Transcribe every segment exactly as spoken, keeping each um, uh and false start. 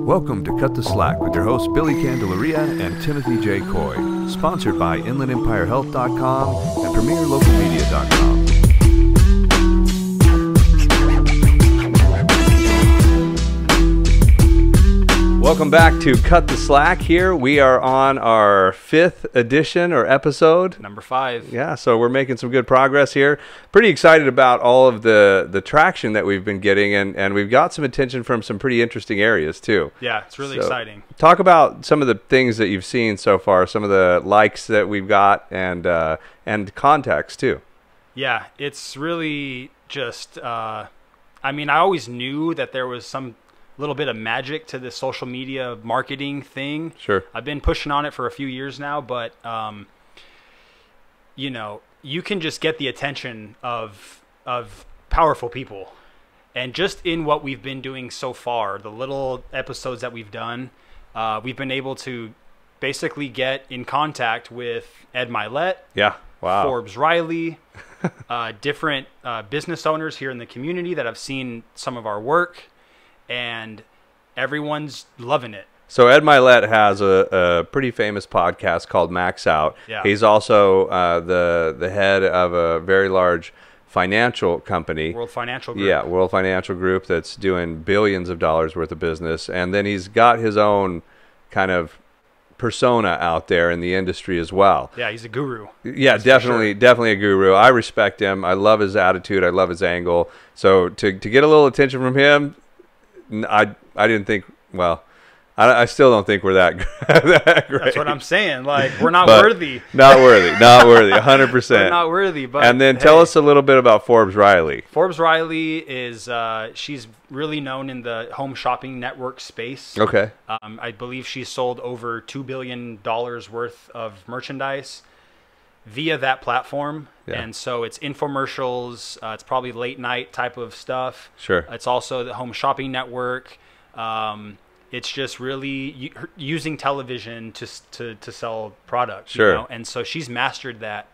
Welcome to Cut the Slack with your hosts Billy Candelaria and Timothy J. Coy. Sponsored by Inland Empire Health dot com and Premier Local Media dot com. Welcome back to Cut the Slack here. We are on our fifth edition or episode. Number five. Yeah, so we're making some good progress here. Pretty excited about all of the, the traction that we've been getting, and, and we've got some attention from some pretty interesting areas too. Yeah, it's really so, exciting. Talk about some of the things that you've seen so far, some of the likes that we've got, and, uh, and contacts too. Yeah, it's really just, uh, I mean, I always knew that there was some little bit of magic to this social media marketing thing. Sure. I've been pushing on it for a few years now, but um, you know, you can just get the attention of of powerful people. And just in what we've been doing so far, the little episodes that we've done, uh, we've been able to basically get in contact with Ed Milet, yeah, wow, Forbes Riley, uh, different uh, business owners here in the community that have seen some of our work. And everyone's loving it. So Ed Milet has a, a pretty famous podcast called Max Out. Yeah. He's also uh, the the head of a very large financial company. World Financial Group. Yeah, World Financial Group that's doing billions of dollars worth of business. And then he's got his own kind of persona out there in the industry as well. Yeah, he's a guru. Yeah, That's definitely, sure. definitely a guru. I respect him. I love his attitude. I love his angle. So to to get a little attention from him, I I didn't think. Well, I, I still don't think we're that, that great. That's what I'm saying. Like, we're not But worthy. Not worthy. Not worthy. one hundred percent. We're not worthy. But and then hey, tell us a little bit about Forbes Riley. Forbes Riley is uh, she's really known in the home shopping network space. Okay. Um, I believe she's sold over two billion dollars worth of merchandise via that platform. Yeah. And so it's infomercials, uh, it's probably late night type of stuff. Sure. It's also the home shopping network. Um, it's just really u- using television to, to, to sell products. Sure. You know? And so she's mastered that.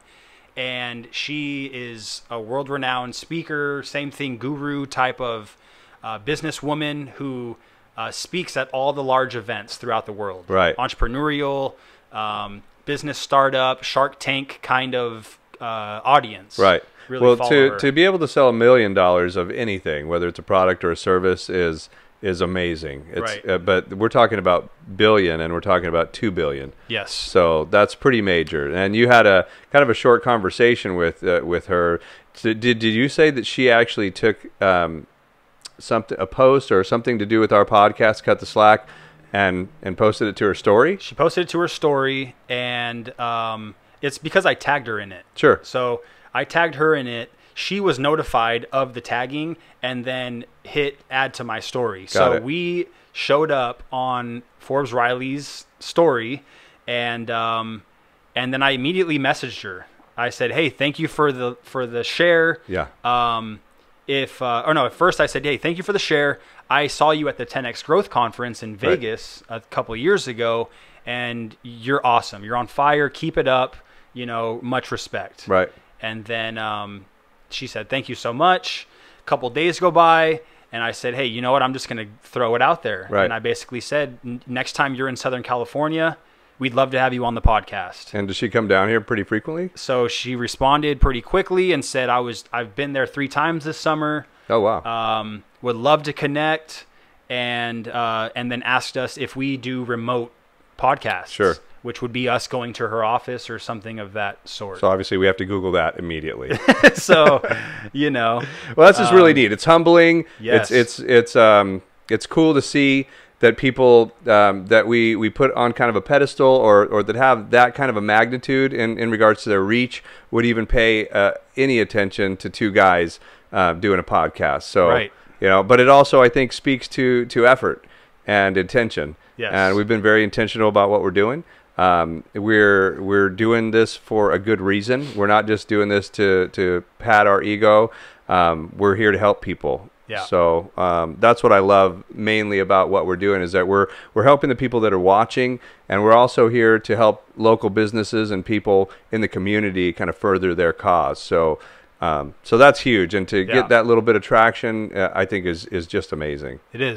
And she is a world-renowned speaker, same thing, guru type of uh, businesswoman who uh, speaks at all the large events throughout the world. Right. Entrepreneurial, um, business startup, Shark Tank kind of uh, audience. Right. Really well, follow to her. to be able to sell a million dollars of anything, whether it's a product or a service, is is amazing. It's, Right. Uh, but we're talking about billion, and we're talking about two billion. Yes. So that's pretty major. And you had a kind of a short conversation with uh, with her. So did did you say that she actually took um, something, a post or something to do with our podcast, Cut the Slack, and and posted it to her story? She posted it to her story, and um, it's because I tagged her in it. Sure. So I tagged her in it. She was notified of the tagging and then hit add to my story. Got so it. we showed up on Forbes Riley's story, and um, and then I immediately messaged her. I said, "Hey, thank you for the for the share." Yeah. Um, if uh, or no, at first I said, "Hey, thank you for the share. I saw you at the ten X Growth Conference in Vegas right. a couple of years ago, and you're awesome. You're on fire. Keep it up. You know, much respect." Right. And then um, she said, "Thank you so much." A couple days go by, and I said, "Hey, you know what? I'm just going to throw it out there." Right. And I basically said, "Next time you're in Southern California, we'd love to have you on the podcast." And does she come down here pretty frequently? So she responded pretty quickly and said, "I was, I've been there three times this summer. Oh wow. Um, would love to connect," and uh, and then asked us if we do remote podcasts. Sure. Which would be us going to her office or something of that sort. So obviously we have to Google that immediately. So, you know, well, that's just um, really neat. It's humbling. Yes. It's it's it's um it's cool to see that people um, that we, we put on kind of a pedestal or or that have that kind of a magnitude in, in regards to their reach would even pay uh, any attention to two guys uh, doing a podcast. So Right. you know, but it also I think speaks to to effort and intention. Yes. And we've been very intentional about what we're doing. Um, we're we're doing this for a good reason. We're not just doing this to to pat our ego. Um, we're here to help people. Yeah. So um, that's what I love mainly about what we're doing is that we're we're helping the people that are watching, and we're also here to help local businesses and people in the community kind of further their cause. So um, so that's huge, and to Yeah. get that little bit of traction, uh, I think is is just amazing. It is.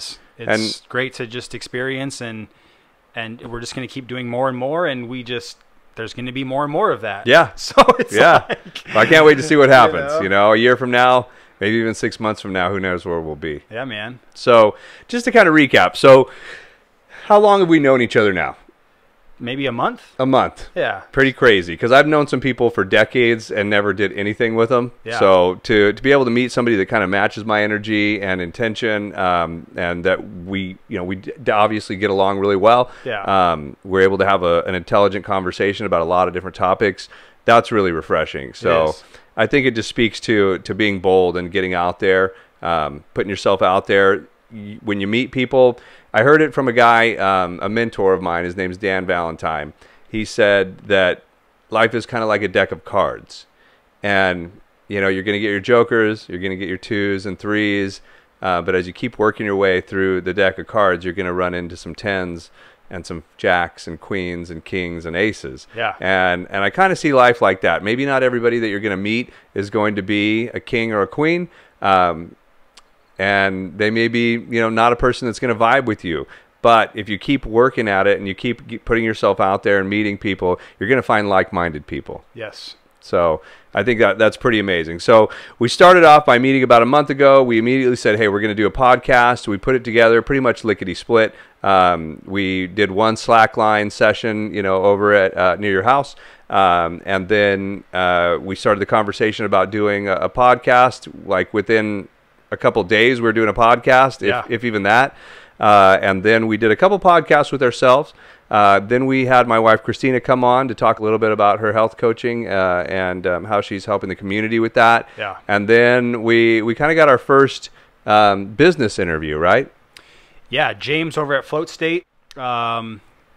It's and great to just experience, and and we're just going to keep doing more and more, and we just there's going to be more and more of that. Yeah. So it's yeah. like, Well, I can't wait to see what happens. You know? You know, a year from now, maybe even six months from now, who knows where we'll be. Yeah, man. So just to kind of recap. So how long have we known each other now? Maybe a month? A month. Yeah. Pretty crazy, because I've known some people for decades and never did anything with them. Yeah. So to, to be able to meet somebody that kind of matches my energy and intention, um, and that we, you know, we d- obviously get along really well. Yeah. Um, we're able to have a, an intelligent conversation about a lot of different topics. That's really refreshing. So I think it just speaks to, to being bold and getting out there, um, putting yourself out there. When you meet people, I heard it from a guy, um, a mentor of mine. His name's Dan Valentine. He said that life is kind of like a deck of cards, and you know you're going to get your jokers, you're going to get your twos and threes, uh, but as you keep working your way through the deck of cards, you're going to run into some tens and some jacks and queens and kings and aces. Yeah. And and I kind of see life like that. Maybe not everybody that you're going to meet is going to be a king or a queen. Um, And they may be, you know, not a person that's going to vibe with you. But if you keep working at it and you keep, keep putting yourself out there and meeting people, you're going to find like-minded people. Yes. So I think that that's pretty amazing. So we started off by meeting about a month ago. We immediately said, hey, we're going to do a podcast. We put it together pretty much lickety-split. Um, we did one Slackline session, you know, over at uh, near your house. Um, and then uh, we started the conversation about doing a, a podcast, like within a couple days we were doing a podcast, if, yeah. if even that. Uh, and then we did a couple podcasts with ourselves. Uh, then we had my wife Christina come on to talk a little bit about her health coaching uh, and um, how she's helping the community with that. Yeah. And then we, we kind of got our first um, business interview, right? Yeah, James over at Float State. Um,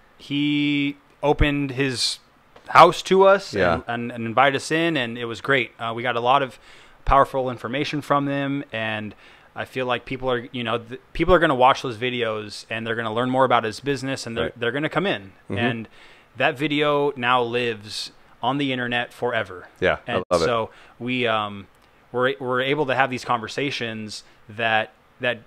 he opened his house to us Yeah. and, and, and invited us in, and it was great. Uh, we got a lot of powerful information from them, and I feel like people are, you know, th- people are going to watch those videos and they're going to learn more about his business, and they're Right. they're going to come in, Mhm. and that video now lives on the internet forever. Yeah, and I love it. so we um we're we're able to have these conversations that that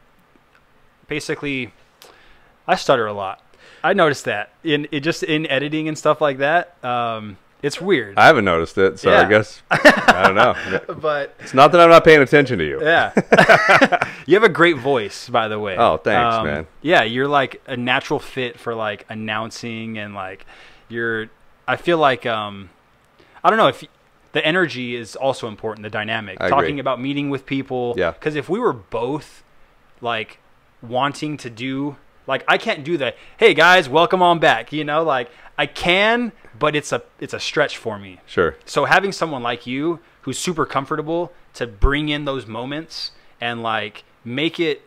basically, I stutter a lot. I noticed that in it just in editing and stuff like that. Um, It's weird. I haven't noticed it, so Yeah. I guess, I don't know. But It's not that I'm not paying attention to you. yeah. You have a great voice, by the way. Oh, thanks, Um, man. Yeah, you're like a natural fit for like announcing, and like you're, I feel like, um, I don't know if y- the energy is also important, the dynamic. I Talking agree. about meeting with people. Yeah. Because if we were both like wanting to do, like I can't do the, hey guys, welcome on back. You know, like I can, but it's a it's a stretch for me. Sure. So having someone like you who's super comfortable to bring in those moments and like make it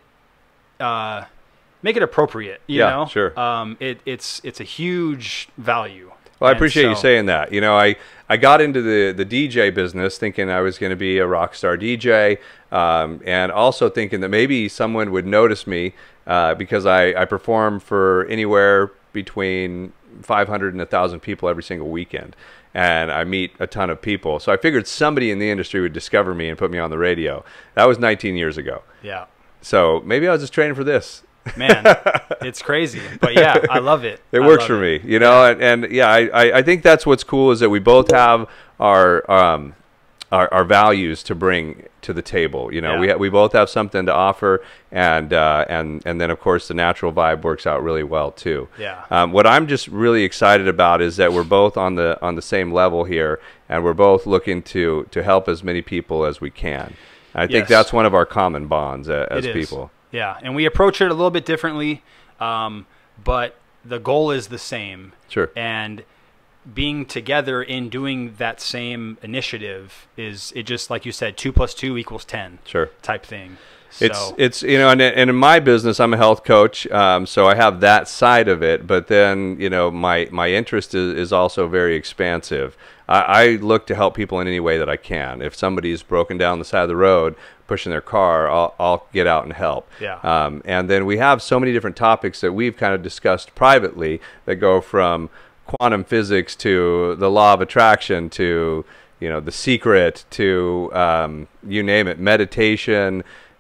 uh, make it appropriate, you Yeah, know? sure. Um, it, it's it's a huge value. Well, I And appreciate you so- saying that. You know, I, I got into the, the D J business thinking I was going to be a rock star D J, um, and also thinking that maybe someone would notice me uh, because I, I perform for anywhere between five hundred and one thousand people every single weekend, and I meet a ton of people. So I figured somebody in the industry would discover me and put me on the radio. That was nineteen years ago. Yeah. So maybe I was just training for this. Man, it's crazy. But yeah, I love it. It I works love for it. me, you know, and, and yeah, I, I, I think that's what's cool is that we both have our um our, our values to bring to the table. You know, Yeah. we ha- we both have something to offer, and uh, and and then of course the natural vibe works out really well too. Yeah. Um, what I'm just really excited about is that we're both on the on the same level here, and we're both looking to to help as many people as we can. I think Yes. that's one of our common bonds uh, as It is. people. Yeah, and we approach it a little bit differently, um, but the goal is the same. Sure. And being together in doing that same initiative is, it just, like you said, two plus two equals ten. Sure. Type thing. It's So, it's you know, and, and in my business, I'm a health coach, um, so I have that side of it. But then you know, my my interest is, is also very expansive. I, I look to help people in any way that I can. If somebody's broken down the side of the road pushing their car, I'll I'll get out and help. Yeah. Um, and then we have so many different topics that we've kind of discussed privately that go from quantum physics to the law of attraction to you know the secret to um, you name it, meditation.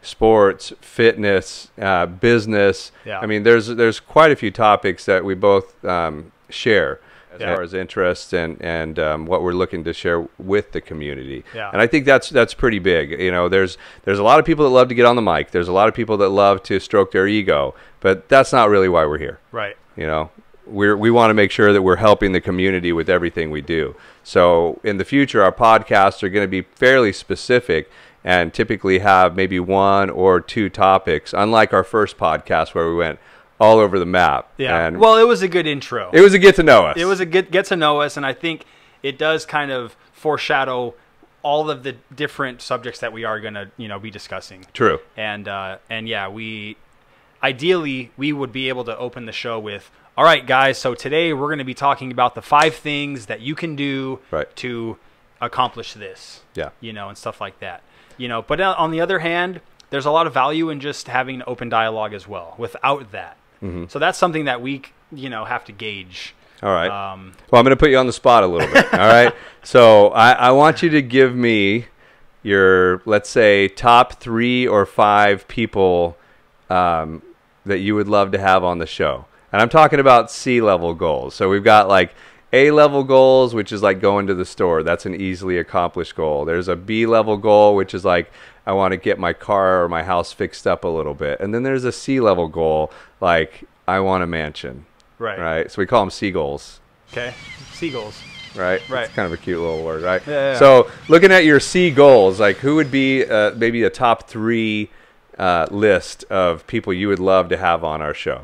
sports, fitness, uh, business. Yeah. I mean, there's there's quite a few topics that we both um, share as Yeah. far as interests and and um, what we're looking to share with the community. Yeah. And I think that's that's pretty big. You know, there's there's a lot of people that love to get on the mic. There's a lot of people that love to stroke their ego, but that's not really why we're here. Right. You know, we're, we want to make sure that we're helping the community with everything we do. So in the future, our podcasts are going to be fairly specific and typically have maybe one or two topics, unlike our first podcast where we went all over the map. Yeah. And well, it was a good intro. it was a get to know us. It was a get, get to know us, and I think it does kind of foreshadow all of the different subjects that we are going to, you know, be discussing. True. And uh, and yeah, we ideally we would be able to open the show with, all right, guys, so today we're going to be talking about the five things that you can do Right. to accomplish this. Yeah. You know, and stuff like that. You know, but uh, on the other hand, there's a lot of value in just having an open dialogue as well. Without that, Mm-hmm. so that's something that we, you know, have to gauge. All right. Um, Well, I'm going to put you on the spot a little bit. All right. So I, I want you to give me your, let's say, top three or five people um, that you would love to have on the show. And I'm talking about C-level goals. So we've got like A-level goals, which is like going to the store. That's an easily accomplished goal. There's a B-level goal, which is like I want to get my car or my house fixed up a little bit. And then there's a C-level goal, like I want a mansion. right. Right. So we call them seagulls. Okay. Seagulls. Right. Right. It's kind of a cute little word, right? Yeah, yeah. So looking at your C goals, like who would be uh, maybe a top three uh, list of people you would love to have on our show?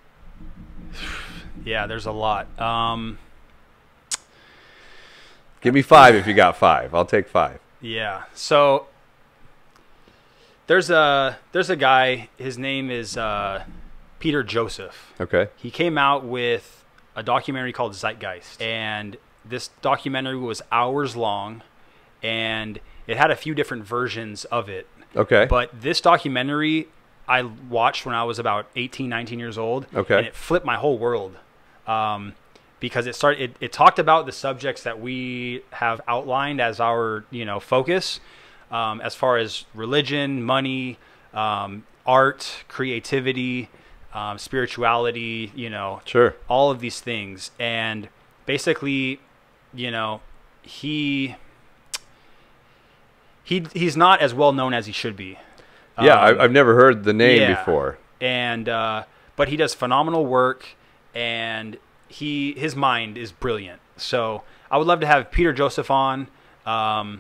Yeah, there's a lot. Um, Give me five if you got five. I'll take five. yeah. So there's a there's a guy. His name is uh, Peter Joseph. Okay. He came out with a documentary called Zeitgeist, and this documentary was hours long, and it had a few different versions of it. Okay. But this documentary I watched when I was about eighteen, nineteen years old, Okay. and it flipped my whole world. Um, because it started, it, it talked about the subjects that we have outlined as our, you know, focus, um, as far as religion, money, um, art, creativity, um, spirituality, you know, Sure. all of these things. And basically, you know, he, he, he's not as well known as he should be. Yeah, Um, I, I've never heard the name yeah. before. and uh, but he does phenomenal work, and he his mind is brilliant. So I would love to have Peter Joseph on. Um,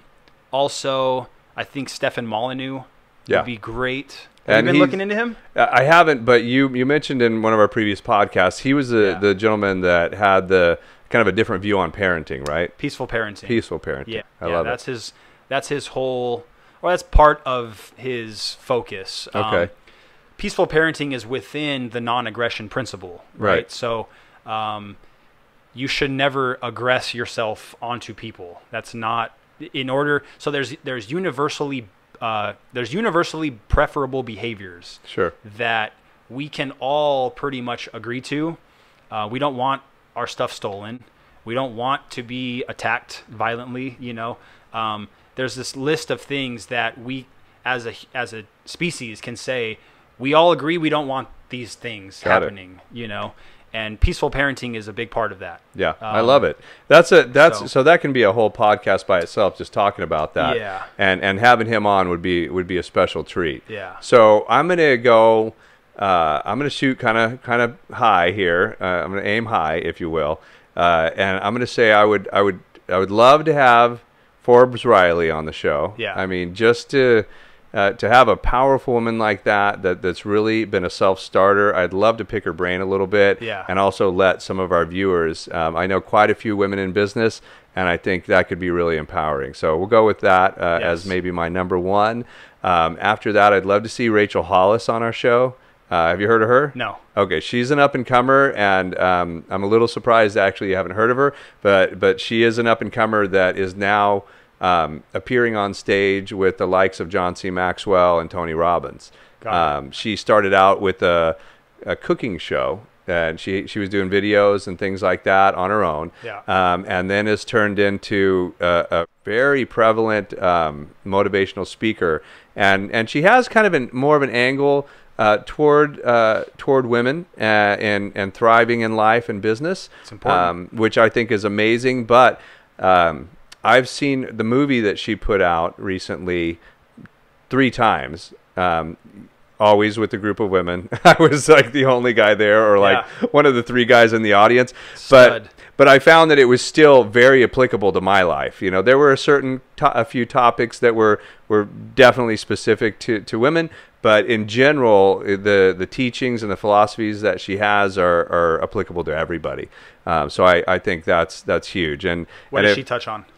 also, I think Stefan Molyneux Yeah. would be great. Have And you been he's- looking into him? I haven't, but you you mentioned in one of our previous podcasts, he was the, Yeah. the gentleman that had the kind of a different view on parenting, right? Peaceful parenting. Peaceful parenting. Yeah, I yeah, love that's it. his that's his whole, or that's part of his focus. Okay. Um, peaceful parenting is within the non-aggression principle, right? Right. So um, you should never aggress yourself onto people. That's not in order. So there's there's universally uh, there's universally preferable behaviors Sure. that we can all pretty much agree to. Uh, we don't want our stuff stolen. We don't want to be attacked violently. You know, um, there's this list of things that we, as a as a species, can say we all agree we don't want these things Got it. happening. You know, and peaceful parenting is a big part of that. Yeah, I Um, love it. That's a that's so, so- that can be a whole podcast by itself, just talking about that. Yeah. And and having him on would be would be a special treat. Yeah. So I'm gonna go. Uh, I'm gonna shoot kind of kind of high here. Uh, I'm gonna aim high, if you will, uh, and I'm gonna say I would I would I would love to have Forbes Riley on the show. Yeah. I mean, just to. Uh, to have a powerful woman like that, that that's really been a self-starter, I'd love to pick her brain a little bit, Yeah. and also let some of our viewers. Um, I know quite a few women in business, and I think that could be really empowering. So we'll go with that uh, Yes. as maybe my number one. Um, after that, I'd love to see Rachel Hollis on our show. Uh, have you heard of her? No. Okay, she's an up-and-comer, and um, I'm a little surprised actually you haven't heard of her, but but she is an up-and-comer that is now um, appearing on stage with the likes of John C. Maxwell and Tony Robbins. Got it. Um, she started out with a, a cooking show, and she she was doing videos and things like that on her own. Yeah. Um, and then has turned into a, a very prevalent um, motivational speaker, and and she has kind of an, more of an angle uh, toward uh, toward women uh, and and thriving in life and business. It's important, um, which I think is amazing. But um, I've seen the movie that she put out recently three times. Um, always with a group of women. I was like the only guy there, or like yeah. one of the three guys in the audience. Stud. But but I found that it was still very applicable to my life. You know, there were a certain to- a few topics that were were definitely specific to, to women, but in general, the the teachings and the philosophies that she has are, are applicable to everybody. Um, so I, I think that's that's huge. And what and does if, she touch on?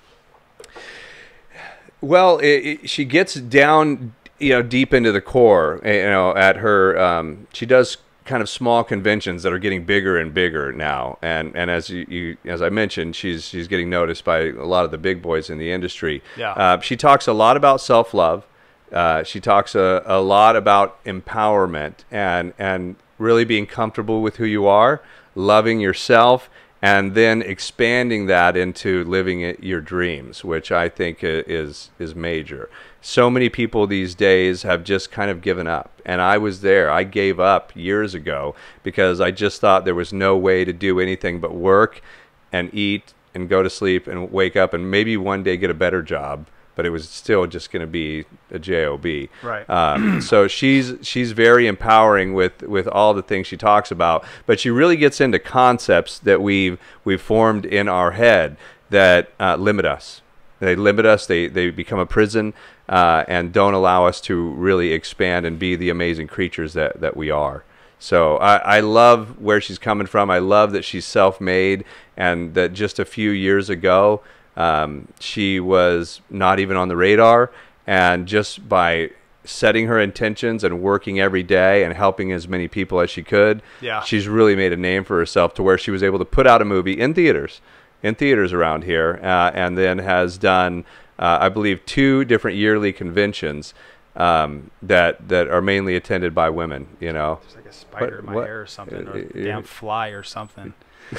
Well, it, it, she gets down, you know, deep into the core. You know, at her, um, she does kind of small conventions that are getting bigger and bigger now. And and as you, you as I mentioned, she's she's getting noticed by a lot of the big boys in the industry. Yeah. Uh, she talks a lot about self-love. Uh, she talks a, a lot about empowerment and and really being comfortable with who you are, loving yourself, and then expanding that into living it, your dreams, which I think is is major. So many people these days have just kind of given up, and I was there. I gave up years ago because I just thought there was no way to do anything but work and eat and go to sleep and wake up and maybe one day get a better job, but it was still just going to be a job. Right. Um, so she's she's very empowering with, with all the things she talks about, but she really gets into concepts that we've we've formed in our head that uh, limit us. They limit us. They they become a prison uh, and don't allow us to really expand and be the amazing creatures that, that we are. So I, I love where she's coming from. I love that she's self-made, and that just a few years ago, Um, she was not even on the radar, and just by setting her intentions and working every day and helping as many people as she could, yeah. she's really made a name for herself to where she was able to put out a movie in theaters, in theaters around here, uh, and then has done, uh, I believe, two different yearly conventions um, that that are mainly attended by women. You know, there's like a spider what, in my what, hair or something, or uh, a damn fly or something.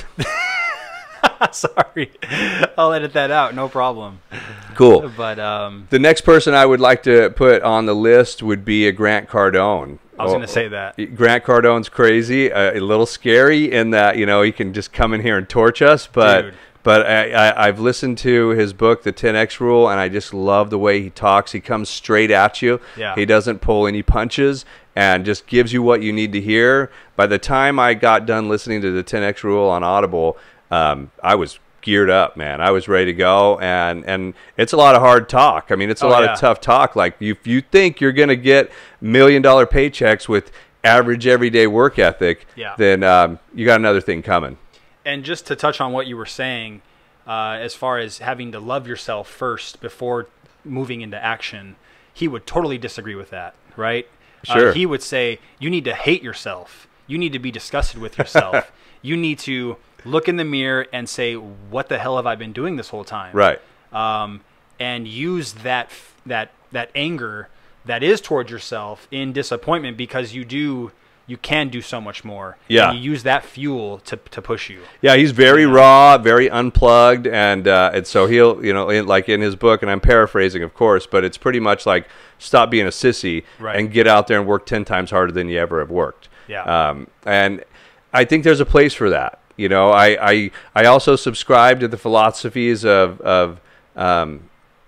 Sorry, I'll edit that out. No problem. Cool. But um, the next person I would like to put on the list would be a Grant Cardone. I was oh, going to say that. Grant Cardone's crazy, uh, a little scary in that, you know, he can just come in here and torch us. But Dude. but I, I, I've listened to his book, The ten X Rule, and I just love the way he talks. He comes straight at you. Yeah. He doesn't pull any punches and just gives you what you need to hear. By the time I got done listening to The ten X Rule on Audible, um, I was geared up, man. I was ready to go, and and it's a lot of hard talk. I mean, it's a oh, lot yeah. of tough talk. Like, you, if you think you're gonna get million dollar paychecks with average everyday work ethic, yeah. then um, you got another thing coming. And just to touch on what you were saying, uh, as far as having to love yourself first before moving into action, he would totally disagree with that, right? Sure. Uh, he would say you need to hate yourself. You need to be disgusted with yourself. You need to look in the mirror and say, what the hell have I been doing this whole time? Right. Um, and use that that that anger that is towards yourself in disappointment, because you do you can do so much more. Yeah. And you use that fuel to to push you. Yeah, he's very Yeah. raw, very unplugged, and uh, and so he'll, you know, in, like in his book, and I'm paraphrasing, of course, but it's pretty much like, stop being a sissy Right. and get out there and work ten times harder than you ever have worked. Yeah. Um, and I think there's a place for that. You know, I, I, I also subscribe to the philosophies of, of um,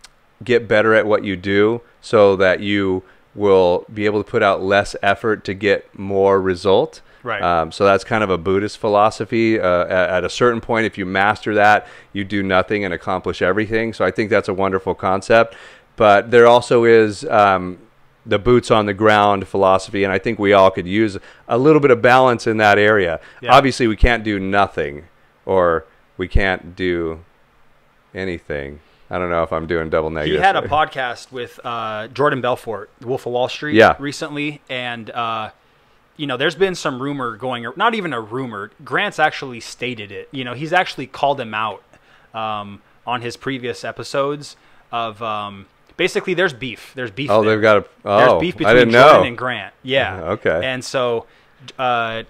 get better at what you do so that you will be able to put out less effort to get more result. Right. Um, so that's kind of a Buddhist philosophy. Uh, at, at a certain point, if you master that, you do nothing and accomplish everything. So I think that's a wonderful concept. But there also is um, the boots on the ground philosophy, and I think we all could use a little bit of balance in that area. Yeah. Obviously, we can't do nothing, or we can't do anything. I don't know if I'm doing double negative. He had a podcast with uh, Jordan Belfort, The Wolf of Wall Street, Yeah. recently, and uh, you know, there's been some rumor going, or not even a rumor. Grant's actually stated it. You know, he's actually called him out um, on his previous episodes of. Um, Basically, there's beef. There's beef. Oh, there. they've got a. Oh, There's beef between I didn't Jordan know. and Grant. Yeah. Uh, okay. And so, uh,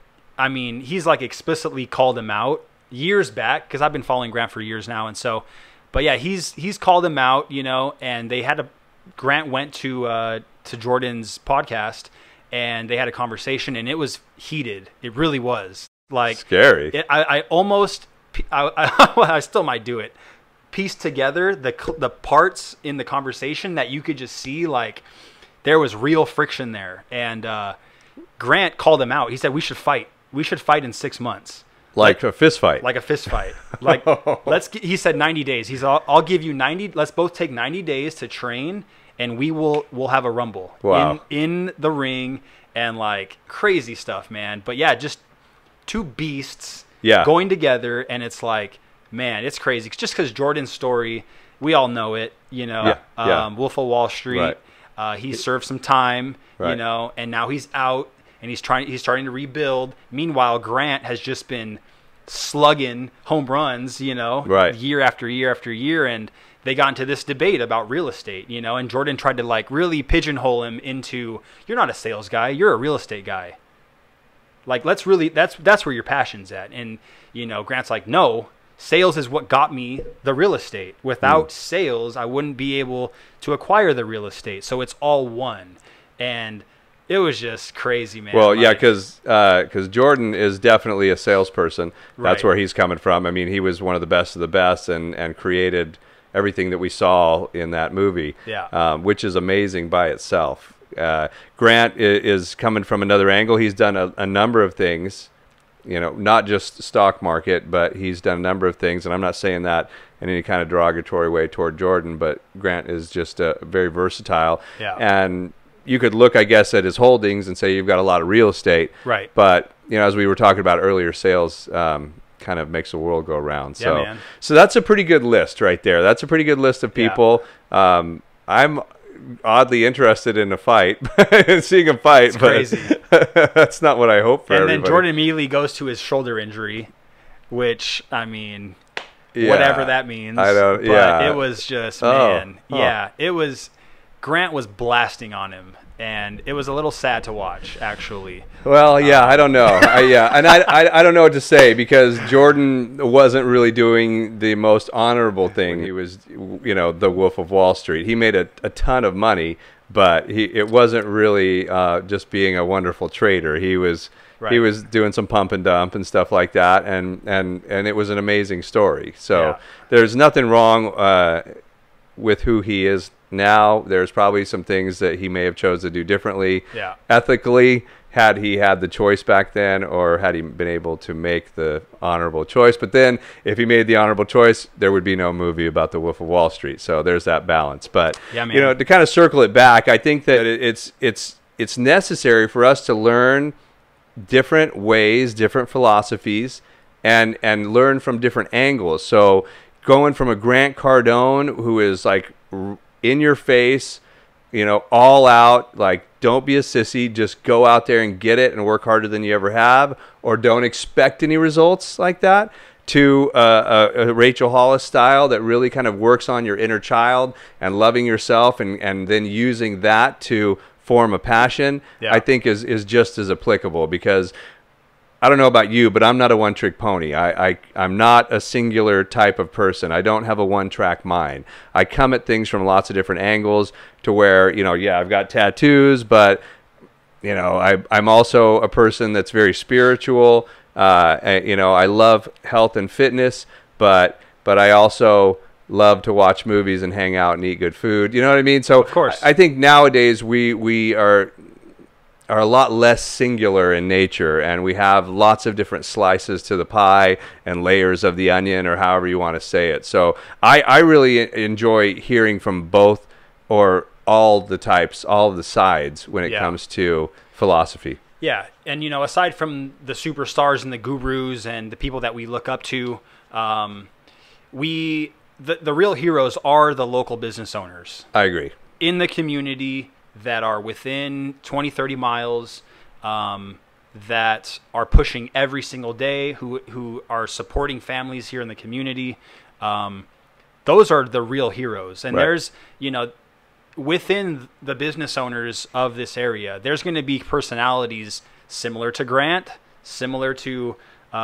I mean, he's like explicitly called him out years back, because I've been following Grant for years now, and so but yeah, he's he's called him out, you know, and they had a Grant went to uh, to Jordan's podcast, and they had a conversation, and it was heated. It really was like scary. It, I, I almost I, I, I still might do it. Piece together the the parts in the conversation that you could just see like there was real friction there, and uh, Grant called him out. He said we should fight. We should fight in six months. Like, like a fist fight. Like a fist fight. Like let's. Get, he said ninety days. He's. I'll, I'll give you ninety. Let's both take ninety days to train, and we will. We'll have a rumble. Wow. In in the ring, and like crazy stuff, man. But yeah, just two beasts. Yeah. Going together, and it's like, man, it's crazy. Just because Jordan's story, we all know it. You know, yeah. Yeah. Um, Wolf of Wall Street. Right. Uh, he served some time. Right. You know, and now he's out. And he's trying. He's starting to rebuild. Meanwhile, Grant has just been slugging home runs, you know, right. year after year after year. And they got into this debate about real estate, you know. And Jordan tried to like really pigeonhole him into, you're not a sales guy, you're a real estate guy. Like, let's really. That's that's where your passion's at. And you know, Grant's like, no, sales is what got me the real estate. Without mm. sales, I wouldn't be able to acquire the real estate. So it's all one. And it was just crazy, man. Well, like, yeah, because because Jordan is definitely a salesperson. That's right. where he's coming from. I mean, he was one of the best of the best and, and created everything that we saw in that movie, yeah. um, which is amazing by itself. Uh, Grant is, is coming from another angle. He's done a, a number of things, you know, not just stock market, but he's done a number of things. And I'm not saying that in any kind of derogatory way toward Jordan, but Grant is just uh, very versatile. Yeah. And you could look, I guess, at his holdings and say you've got a lot of real estate. Right. But, you know, as we were talking about earlier, sales um, kind of makes the world go round. So, yeah, man. So that's a pretty good list right there. That's a pretty good list of people. Yeah. Um, I'm oddly interested in a fight, in seeing a fight. It's but crazy. That's not what I hope for And everybody. then Jordan immediately goes to his shoulder injury, which, I mean, yeah. whatever that means. I don't, but yeah. it was just, oh. man. Oh. Yeah, it was, Grant was blasting on him. And it was a little sad to watch, actually. Well, yeah, um, I don't know. I, yeah, and I, I, I don't know what to say because Jordan wasn't really doing the most honorable thing. He was, you know, the Wolf of Wall Street. He made a, a ton of money, but he it wasn't really uh, just being a wonderful trader. He was right. he was doing some pump and dump and stuff like that, and and and it was an amazing story. So yeah. there's nothing wrong uh, with who he is now. There's probably some things that he may have chose to do differently, yeah. ethically, had he had the choice back then, or had he been able to make the honorable choice. But then, if he made the honorable choice, there would be no movie about the Wolf of Wall Street. So there's that balance. But yeah, man. you know, to kind of circle it back, I think that it's it's it's necessary for us to learn different ways, different philosophies, and and learn from different angles. So going from a Grant Cardone, who is like in your face, you know, all out, like, don't be a sissy, just go out there and get it and work harder than you ever have, or don't expect any results like that, to uh, a, a Rachel Hollis style that really kind of works on your inner child and loving yourself, and, and then using that to form a passion, yeah. I think is, is just as applicable. Because I don't know about you, but I'm not a one-trick pony. I, I, I'm not a singular type of person. I don't have a one-track mind. I come at things from lots of different angles to where, you know, yeah, I've got tattoos, but, you know, I, I'm also a person that's very spiritual. Uh, you know, I love health and fitness, but but I also love to watch movies and hang out and eat good food. You know what I mean? So of course. I, I think nowadays we, we are... are a lot less singular in nature, and we have lots of different slices to the pie and layers of the onion, or however you want to say it. So I, I really enjoy hearing from both, or all the types, all of the sides when it yeah. comes to philosophy. Yeah, and you know, aside from the superstars and the gurus and the people that we look up to, um, we the, the real heroes are the local business owners. I agree. In the community, that are within twenty, thirty miles, um, that are pushing every single day, who who are supporting families here in the community. Um, those are the real heroes. And right. there's, you know, within the business owners of this area, there's going to be personalities similar to Grant, similar to uh,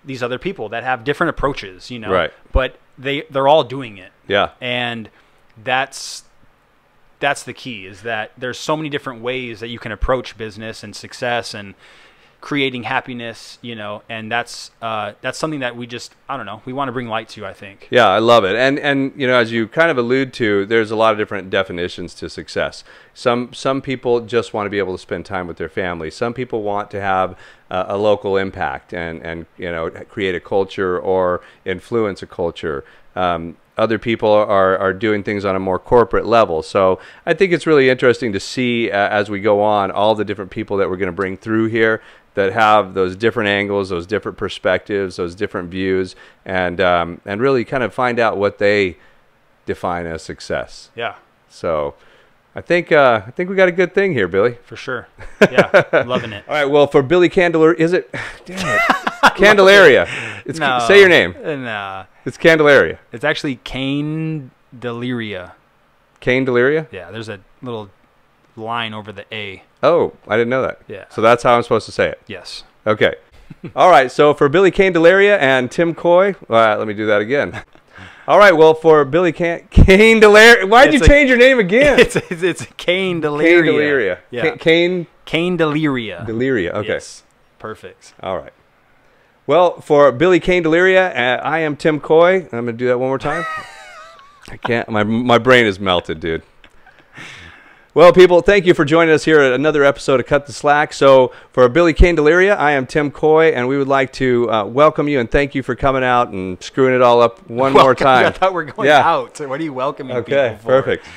these other people that have different approaches, you know, Right. but they they're all doing it. Yeah. And that's that's the key, is that there's so many different ways that you can approach business and success and creating happiness, you know, and that's uh, that's something that we just, I don't know, we want to bring light to, I think. Yeah, I love it. And, and you know, as you kind of allude to, there's a lot of different definitions to success. Some some people just want to be able to spend time with their family. Some people want to have uh, a local impact and, and, you know, create a culture or influence a culture. Um, other people are, are doing things on a more corporate level. So I think it's really interesting to see uh, as we go on all the different people that we're going to bring through here that have those different angles, those different perspectives, those different views, and um, and really kind of find out what they define as success. Yeah. So I think uh, I think we got a good thing here, Billy. For sure. Yeah, I'm loving it. All right. Well, for Billy Candelaria, is it? Damn it. Candelaria. It's No. say your name. Nah. It's Candelaria. It's actually Candelaria. Candelaria? Yeah, there's a little line over the A. Oh, I didn't know that. Yeah. So that's how I'm supposed to say it. Yes. Okay. All right. So for Billy Candelaria and Tim Coy, all right, let me do that again. All right. Well, for Billy Can Candelaria, why'd you It's a- change your name again? It's it's, it's Candelaria. Candelaria. Yeah. Cane Candelaria. Deliria. Okay. Yes. Perfect. All right. Well, for Billy Candelaria, uh, I am Tim Coy. I'm going to do that one more time. I can't. My my brain is melted, dude. Well, people, thank you for joining us here at another episode of Cut the Slack. So for Billy Candelaria, I am Tim Coy, and we would like to uh, welcome you and thank you for coming out and screwing it all up one more Welcome- time. I thought we were going Yeah. out. What are you welcoming Okay, people for? perfect.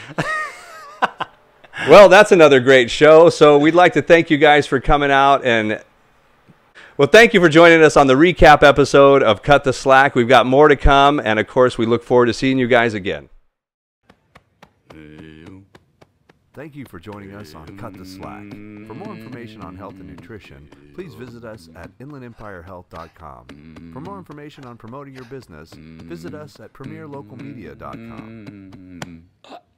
Well, that's another great show. So we'd like to thank you guys for coming out. And well, thank you for joining us on the recap episode of Cut the Slack. We've got more to come. And of course, we look forward to seeing you guys again. Thank you for joining us on Cut the Slack. For more information on health and nutrition, please visit us at inland empire health dot com. For more information on promoting your business, visit us at premier local media dot com.